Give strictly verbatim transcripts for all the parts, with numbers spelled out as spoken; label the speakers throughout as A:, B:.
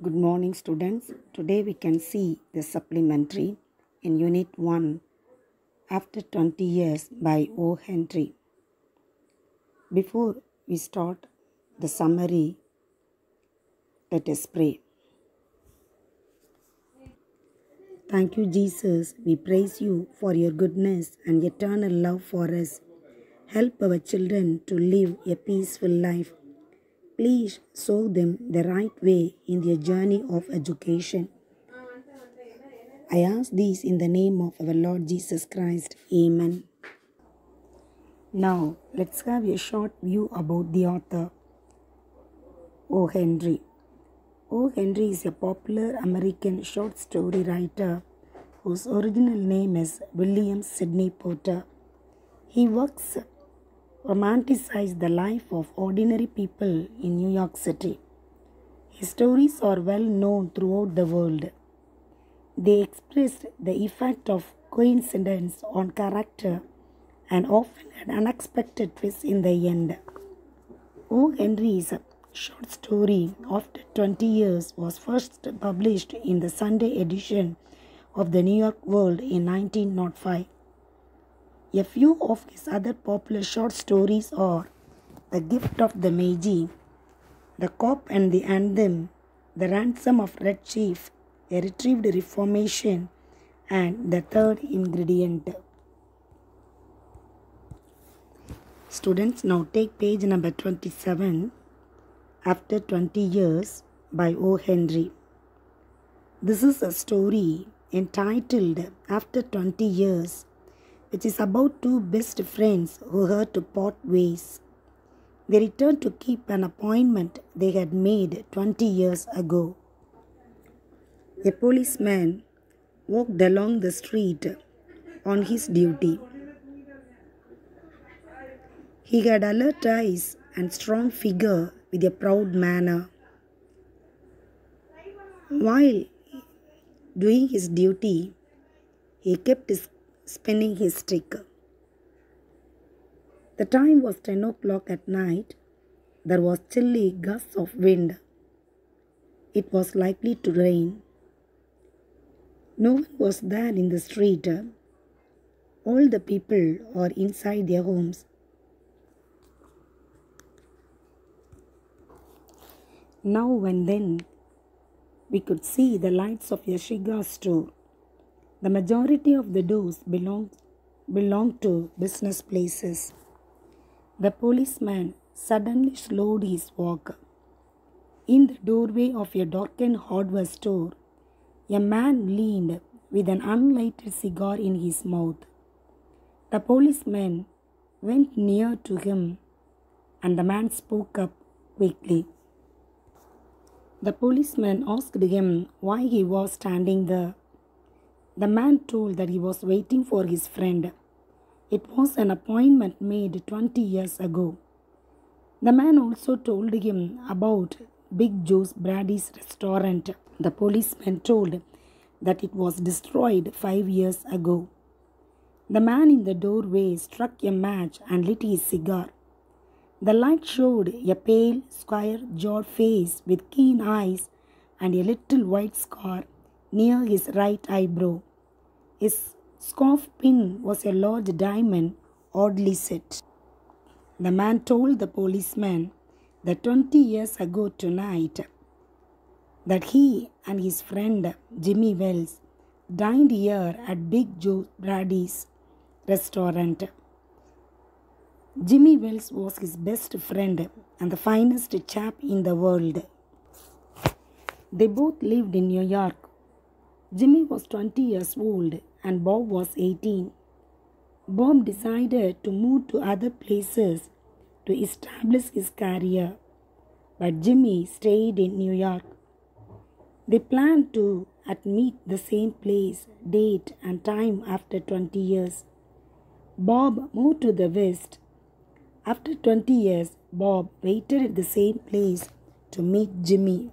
A: Good morning, students. Today we can see the supplementary in Unit one After twenty Years by O. Henry. Before we start the summary, let us pray. Thank you, Jesus. We praise you for your goodness and eternal love for us. Help our children to live a peaceful life. Please show them the right way in their journey of education. I ask this in the name of our Lord Jesus Christ. Amen. Now, let's have a short view about the author, O. Henry. O. Henry is a popular American short story writer whose original name is William Sidney Porter. He works romanticize the life of ordinary people in New York City. His stories are well known throughout the world. They express the effect of coincidence on character and often had unexpected twists in the end. O. Henry's short story, After twenty Years, was first published in the Sunday edition of the New York World in nineteen oh five. A few of his other popular short stories are The Gift of the Magi, The Cop and the Anthem, The Ransom of Red Chief, A Retrieved Reformation, and The Third Ingredient. Students, now take page number twenty-seven, After twenty Years by O. Henry. This is a story entitled After twenty Years, which is about two best friends who had to part ways. They returned to keep an appointment they had made twenty years ago. A policeman walked along the street on his duty. He had alert eyes and strong figure with a proud manner. While doing his duty, he kept spinning his stick. The time was ten o'clock at night. There was chilly gusts of wind. It was likely to rain. No one was there in the street. All the people are inside their homes. Now and then, we could see the lights of a cigar store. The majority of the doors belonged, belonged to business places. The policeman suddenly slowed his walk. In the doorway of a darkened hardware store, a man leaned with an unlighted cigar in his mouth. The policeman went near to him, and the man spoke up quickly. The policeman asked him why he was standing there. The man told that he was waiting for his friend. It was an appointment made twenty years ago. The man also told him about Big Joe's Brady's restaurant. The policeman told that it was destroyed five years ago. The man in the doorway struck a match and lit his cigar. The light showed a pale, square-jawed face with keen eyes and a little white scar near his right eyebrow. His scarf pin was a large diamond, oddly set. The man told the policeman that twenty years ago tonight, that he and his friend Jimmy Wells dined here at Big Joe Brady's restaurant. Jimmy Wells was his best friend and the finest chap in the world. They both lived in New York. Jimmy was twenty years old and Bob was eighteen. Bob decided to move to other places to establish his career, but Jimmy stayed in New York. They planned to at meet the same place, date and time after twenty years. Bob moved to the west. After twenty years, Bob waited at the same place to meet Jimmy.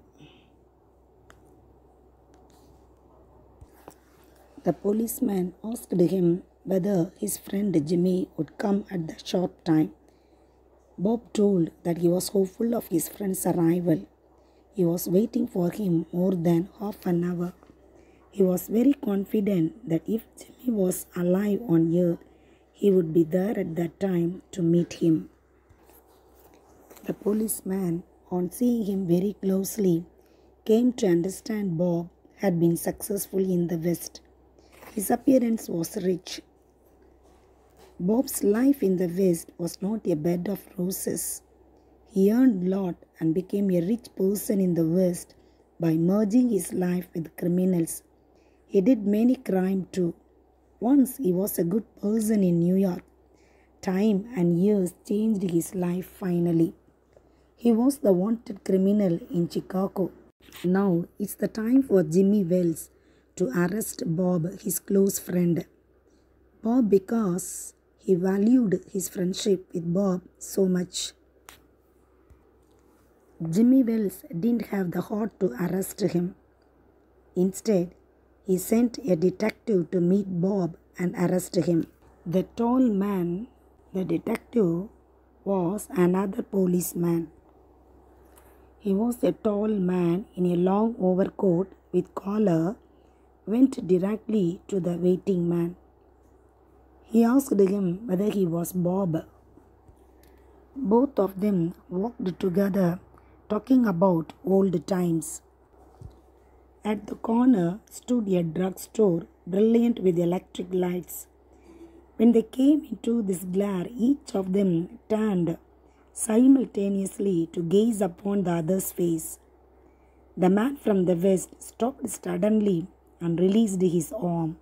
A: The policeman asked him whether his friend Jimmy would come at the sharp time. Bob told that he was hopeful of his friend's arrival. He was waiting for him more than half an hour. He was very confident that if Jimmy was alive on earth, he would be there at that time to meet him. The policeman, on seeing him very closely, came to understand Bob had been successful in the West. His appearance was rich. Bob's life in the West was not a bed of roses. He earned a lot and became a rich person in the West by merging his life with criminals. He did many crimes too. Once he was a good person in New York. Time and years changed his life finally. He was the wanted criminal in Chicago. Now it's the time for Jimmy Wells to arrest Bob, his close friend. Bob, because he valued his friendship with Bob so much. Jimmy Wells didn't have the heart to arrest him. Instead, he sent a detective to meet Bob and arrest him. The tall man, the detective, was another policeman. He was a tall man in a long overcoat with collar, went directly to the waiting man. He asked him whether he was Bob. Both of them walked together, talking about old times. At the corner stood a drugstore, brilliant with electric lights. When they came into this glare, each of them turned simultaneously to gaze upon the other's face. The man from the West stopped suddenly and released his arm.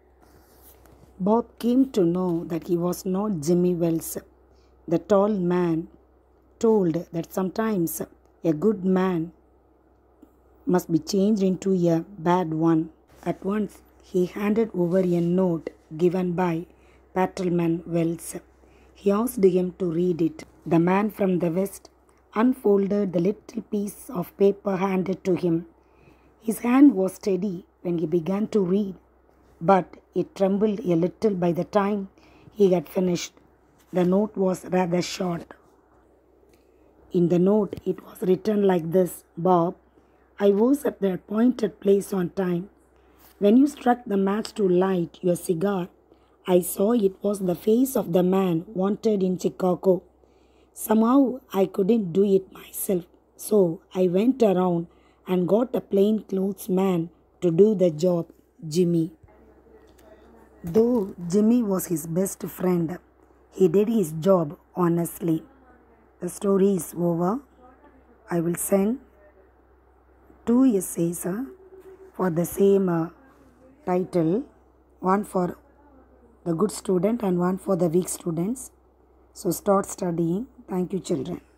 A: Bob came to know that he was not Jimmy Wells. The tall man told that sometimes a good man must be changed into a bad one. At once he handed over a note given by Patrolman Wells. He asked him to read it. The man from the West unfolded the little piece of paper handed to him. His hand was steady when he began to read, but it trembled a little by the time he had finished. The note was rather short. In the note it was written like this: Bob, I was at the appointed place on time. When you struck the match to light your cigar, I saw it was the face of the man wanted in Chicago. Somehow I couldn't do it myself, so I went around and got a plainclothes man to do the job, Jimmy. Though Jimmy was his best friend, he did his job honestly. The story is over. I will send two essays uh, for the same uh, title, one for the good student and one for the weak students. So start studying. Thank you, children.